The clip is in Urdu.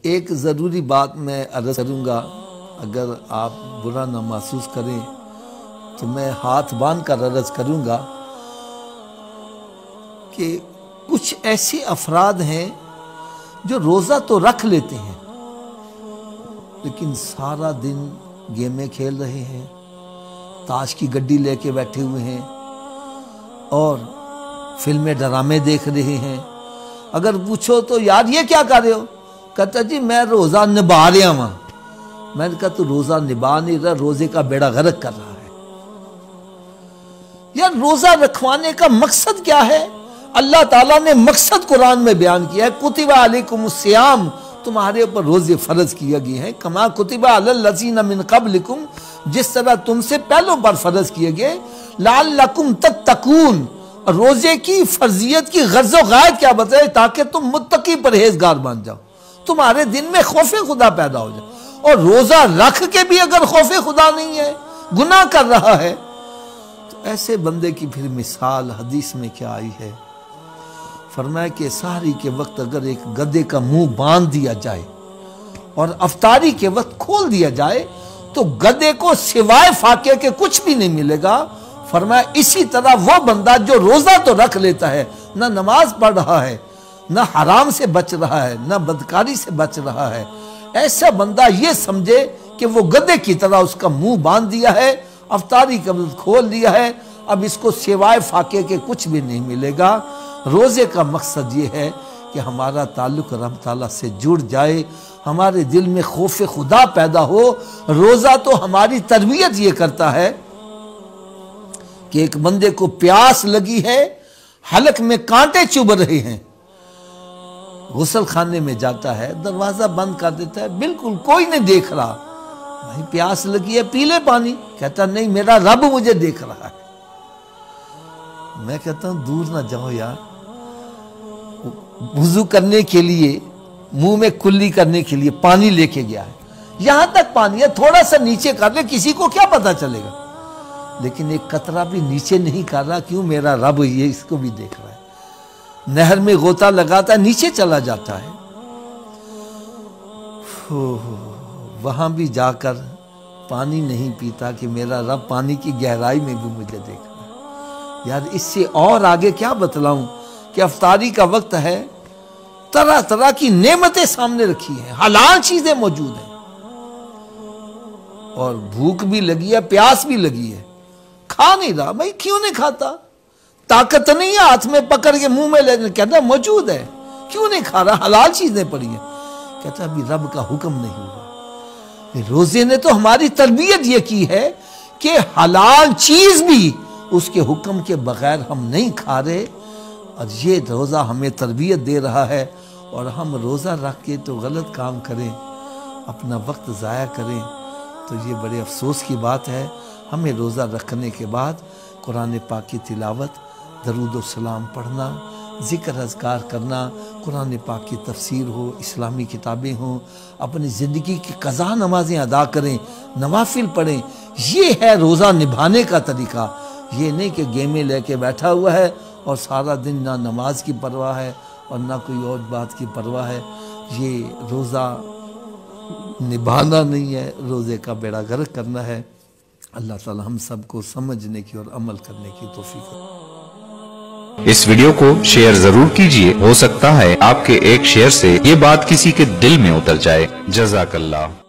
ایک ضروری بات میں عرض کروں گا، اگر آپ برا نہ محسوس کریں تو میں ہاتھ باندھ کر عرض کروں گا کہ کچھ ایسے افراد ہیں جو روزہ تو رکھ لیتے ہیں لیکن سارا دن گیمیں کھیل رہے ہیں، تاش کی گڈی لے کے بیٹھے ہوئے ہیں اور فلمیں ڈرامے دیکھ رہے ہیں۔ اگر پوچھو تو یار یہ کیا کر رہے ہو؟ کہتا جی میں روزہ نبھا رہا ہوں۔ میں نے کہا تو روزہ نبھا نہیں رہا، روزے کا بیڑا غرق کر رہا ہے۔ یار روزہ رکھوانے کا مقصد کیا ہے؟ اللہ تعالیٰ نے مقصد قرآن میں بیان کیا ہے، کتب علیکم الصیام، تمہارے اوپر روزے فرض کیے گئے ہیں، کما کتب علی الذین من قبلکم، جس طرح تم سے پہلوں پر فرض کیے گئے، لعلکم تتقون، روزے کی فرضیت کی غرض و غایت کیا بتائے؟ تاکہ تم متقی پرہیزگار بن جاؤ، تمہارے دل میں خوف خدا پیدا ہو جائے۔ اور روزہ رکھ کے بھی اگر خوف خدا نہیں ہے، گناہ کر رہا ہے، تو ایسے بندے کی پھر مثال حدیث میں کیا آئی ہے؟ فرمایا کہ سحری کے وقت اگر ایک گدھے کا منہ باندھ دیا جائے اور افطاری کے وقت کھول دیا جائے تو گدھے کو سوائے فاقے کے کچھ بھی نہیں ملے گا۔ فرمایا اسی طرح وہ بندہ جو روزہ تو رکھ لیتا ہے، نہ نماز پڑھ رہا ہے، نہ حرام سے بچ رہا ہے، نہ بدکاری سے بچ رہا ہے، ایسا بندہ یہ سمجھے کہ وہ گدھے کی طرح اس کا منہ باندھ دیا ہے، افطاری کا وقت کھول دیا ہے، اب اس کو سوائے فاقے کے کچھ بھی نہیں ملے گا۔ روزے کا مقصد یہ ہے کہ ہمارا تعلق رب تعالیٰ سے جڑ جائے، ہمارے دل میں خوف خدا پیدا ہو۔ روزہ تو ہماری تربیت یہ کرتا ہے کہ ایک بندے کو پیاس لگی ہے، حلق میں کانٹے چبھ رہے ہیں، غسل خانے میں جاتا ہے، دروازہ بند کر دیتا ہے، بالکل کوئی نہیں دیکھ رہا، بھائی پیاس لگی ہے پی لے پانی، کہتا نہیں میرا رب مجھے دیکھ رہا ہے۔ میں کہتا ہوں دور نہ جاؤ یار، وضو کرنے کے لیے منہ میں کلی کرنے کے لیے پانی لے کے گیا ہے، یہاں تک پانی ہے، تھوڑا سا نیچے کر لے، کسی کو کیا پتا چلے گا، لیکن ایک قطرہ بھی نیچے نہیں کر رہا، کیوں؟ میرا رب یہ اس کو بھی دیکھ رہا ہے۔ نہر میں غوطہ لگاتا ہے، نیچے چلا جاتا ہے، وہاں بھی جا کر پانی نہیں پیتا کہ میرا رب پانی کی گہرائی میں بھی مجھے دیکھ رہا ہے۔ یار اس سے اور آگے کیا بتلاؤں کہ افطاری کا وقت ہے، طرح طرح کی نعمتیں سامنے رکھی ہیں، حلال چیزیں موجود ہیں، اور بھوک بھی لگی ہے، پیاس بھی لگی ہے، کھا نہیں رہا، بھائی کیوں نہیں کھاتا؟ طاقت نہیں ہے ہاتھ میں پکڑ کے منہ میں لے، کہتا موجود ہے، کیوں نہیں کھا رہا؟ حلال چیزیں پڑی ہیں، کہتا ابھی رب کا حکم نہیں ہوا۔ روزے نے تو ہماری تربیت یہ کی ہے کہ حلال چیز بھی اس کے حکم کے بغیر ہم نہیں کھا رہے، اور یہ روزہ ہمیں تربیت دے رہا ہے۔ اور ہم روزہ رکھ کے تو غلط کام کریں، اپنا وقت ضائع کریں، تو یہ بڑے افسوس کی بات ہے۔ ہمیں روزہ رکھنے کے بعد قرآن پاک کی تلاوت، درود و سلام پڑھنا، ذکر اذکار کرنا، قرآن پاک کی تفسیر ہو، اسلامی کتابیں ہوں، اپنی زندگی کی قضا نمازیں ادا کریں، نوافل پڑھیں، یہ ہے روزہ نبھانے کا طریقہ۔ یہ نہیں کہ گیمیں لے کے بیٹھا ہوا ہے اور سارا دن نہ نماز کی پرواہ ہے اور نہ کوئی اور بات کی پرواہ ہے۔ یہ روزہ نبھانا نہیں ہے، روزے کا بیڑا غرق کرنا ہے۔ اللہ تعالی ہم سب کو سمجھنے کی اور عمل کرنے کی توفیق دے۔ اس ویڈیو کو شیئر ضرور کیجئے، ہو سکتا ہے آپ کے ایک شیئر سے یہ بات کسی کے دل میں اتر جائے۔ جزاک اللہ۔